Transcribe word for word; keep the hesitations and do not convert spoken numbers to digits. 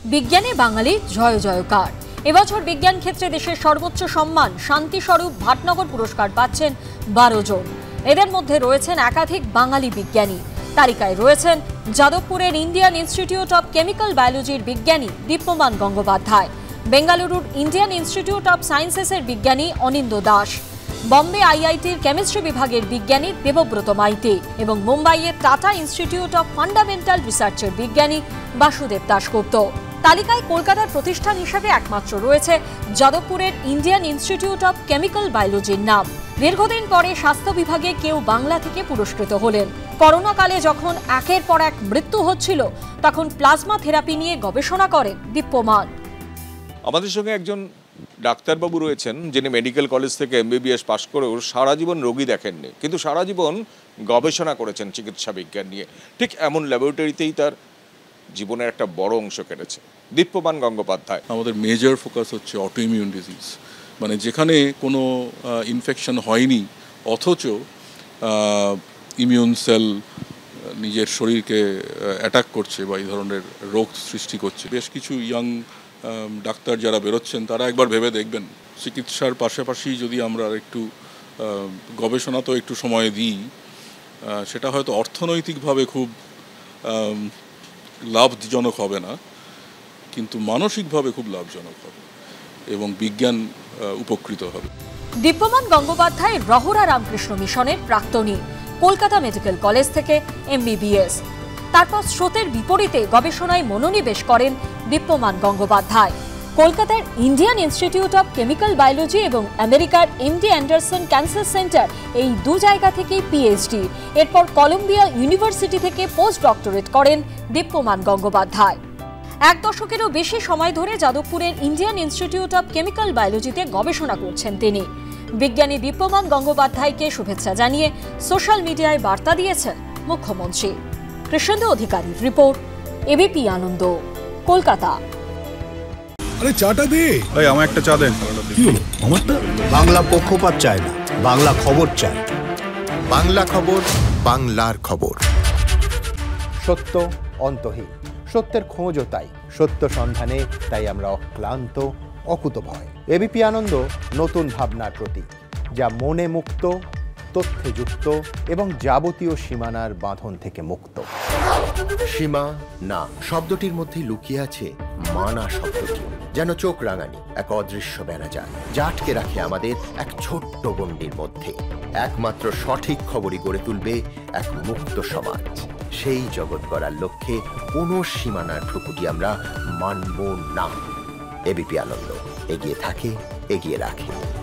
বিজ্ঞানে বাঙালি জয় জয়কার। এবছর বিজ্ঞান ক্ষেত্রে দেশের সর্বোচ্চ সম্মান শান্তি স্বরূপ ভাটনগর পুরস্কার পাচ্ছেন বারো জন। এদের মধ্যে রয়েছেন একাধিক বাঙালি বিজ্ঞানী। তালিকায় রয়েছেন যাদবপুরের ইন্ডিয়ান ইনস্টিটিউট অব কেমিক্যাল বায়োলজির বিজ্ঞানী দীপ্যমান গঙ্গোপাধ্যায়, বেঙ্গালুরুর ইন্ডিয়ান ইনস্টিটিউট অব সায়েন্সেসের বিজ্ঞানী অনিন্দ দাস, বম্বে আইআইটির কেমিস্ট্রি বিভাগের বিজ্ঞানী দেবব্রত মাইতি এবং মুম্বাইয়ের টাটা ইনস্টিটিউট অব ফান্ডামেন্টাল রিসার্চের বিজ্ঞানী বাসুদেব দাশগুপ্ত। তালিকায় কলকাতার প্রতিষ্ঠান হিসেবে একমাত্র রয়েছে যাদবপুরের ইন্ডিয়ান ইনস্টিটিউট অব কেমিক্যাল বায়োলজির নাম। দীর্ঘদিন পরে স্বাস্থ্য বিভাগে কেউ বাংলা থেকে পুরস্কৃত হলেন। করোনাকালে যখন একের পর এক মৃত্যু হচ্ছিল, তখন প্লাজমা থেরাপি নিয়ে গবেষণা করেন দীপ্যমান। আমাদের সঙ্গে একজন ডাক্তারবাবু রয়েছেন যিনি মেডিকেল কলেজ থেকে এমবিবিএস পাশ করেও সারা জীবন রোগী দেখেননি, কিন্তু সারা জীবন গবেষণা করেছেন চিকিৎসা বিজ্ঞান নিয়ে। ঠিক এমন ল্যাবরেটরিতেই তার জীবনের একটা বড় অংশ কেটেছে দীপ্যমান গঙ্গোপাধ্যায়। আমাদের মেজর ফোকাস হচ্ছে অটোইমিউন ডিজিজ, মানে যেখানে কোনো ইনফেকশন হয়নি অথচ ইমিউন সেল নিজের শরীরকে অ্যাটাক করছে বা এই ধরনের রোগ সৃষ্টি করছে। বেশ কিছু ইয়াং ডাক্তার যারা বেরোচ্ছেন তারা একবার ভেবে দেখবেন, চিকিৎসার পাশাপাশি যদি আমরা একটু গবেষণা তো একটু সময় দিই, সেটা হয়তো অর্থনৈতিকভাবে খুব লাভজনক হবে না, কিন্তু মানসিকভাবে খুব লাভজনক হবে এবং বিজ্ঞান উপকৃত হবে। দীপ্যমান গঙ্গোপাধ্যায় রহরা রামকৃষ্ণ মিশনের প্রাক্তনী, কলকাতা মেডিকেল কলেজ থেকে এমবিবিএস। তারপর স্রোতের বিপরীতে গবেষণায় মনোনিবেশ করেন দীপ্যমান গঙ্গোপাধ্যায়। কলকাতার Indian Institute of chemical biology এবং আমেরিকার এমডি অ্যান্ডারসন ক্যান্সার সেন্টার, এই দু জায়গা থেকেই পিএইচডি। এরপর কলম্বিয়া ইউনিভার্সিটি থেকে পোস্ট ডক্টরেট করেন দীপ্যমান গঙ্গোপাধ্যায়। এক দশকেরও বেশি সময় ধরে যাদবপুরের ইন্ডিয়ান ইনস্টিটিউট অব কেমিক্যাল বায়োলজিতে গবেষণা করছেন তিনি। বিজ্ঞানী দীপ্যমান গঙ্গোপাধ্যায়কে শুভেচ্ছা জানিয়ে সোশ্যাল মিডিয়ায় বার্তা দিয়েছেন মুখ্যমন্ত্রী। কৃষ্ণেন্দু অধিকারীর রিপোর্ট, এবিপি আনন্দ, কলকাতা। আরে চাটা দে ভাই, আমার একটা চা দেন। কি হলো আমারটা? বাংলা পক্ষপাত চায় না, বাংলা খবর চায়। বাংলা খবর, বাংলার খবর। সত্য অন্তহীন, সত্যের খোঁজও তাই, সত্য সন্ধানে তাই আমরা অক্লান্ত, অকুতভয়। এবিপি আনন্দ নতুন ভাবনার প্রতীক, যা মনে মুক্ত, তথ্যে যুক্ত এবং যাবতীয় সীমানার বাঁধন থেকে মুক্ত। সীমা না শব্দটির মধ্যেই লুকিয়ে আছে মানা শব্দটি, যেন চোখ রাঙানি এক অদৃশ্য বেড়াজাল, যা আটকে রাখে আমাদের এক ছোট্ট গণ্ডির মধ্যে। একমাত্র সঠিক খবরই গড়ে তুলবে এক মুক্ত সমাজ। সেই জগৎ গড়ার লক্ষ্যে কোনো সীমানার ঠুকুটি আমরা মানব না। এবিপি আনন্দ এগিয়ে থাকে, এগিয়ে রাখে।